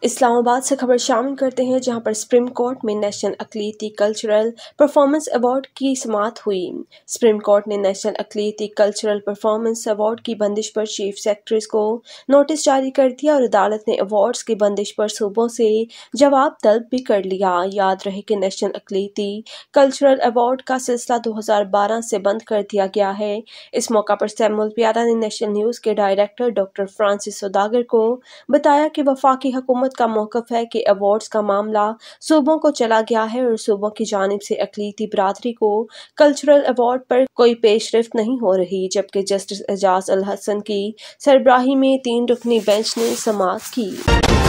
इस्लामाबाद से खबर शामिल करते हैं, जहां पर सुप्रीम कोर्ट में नेशनल अक़लीती कल्चरल परफॉर्मेंस अवार्ड की समाअत हुई। सुप्रीम कोर्ट ने नेशनल अक़लीती कल्चरल परफॉर्मेंस अवार्ड की बंदिश पर चीफ सेक्रेटरी को नोटिस जारी कर दिया और अदालत ने अवार्ड्स की बंदिश पर सूबों से जवाब तलब भी कर लिया। याद रहे कि नेशनल अक़लीती कल्चरल अवार्ड का सिलसिला 2012 से बंद कर दिया गया है। इस मौका पर सैमुअल प्यारा ने नेशनल न्यूज़ के डायरेक्टर डॉक्टर फ्रांसिस सौदागर को बताया कि वफाकी हुकूमत का मौक़िफ़ है कि अवार्ड्स का मामला सूबों को चला गया है और सूबों की जानिब से अक़लीती बिरादरी को कल्चरल अवार्ड पर कोई पेशरफ्त नहीं हो रही, जबकि जस्टिस एजाज अल हसन की सरबराही में 3 रुकनी बेंच ने समाअत की।